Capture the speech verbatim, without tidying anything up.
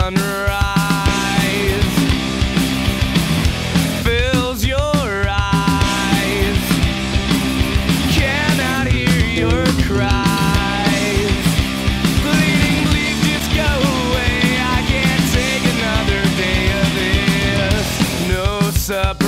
sunrise fills your eyes. Cannot hear your cries. Bleeding bleak, just go away. I can't take another day of this. No supper.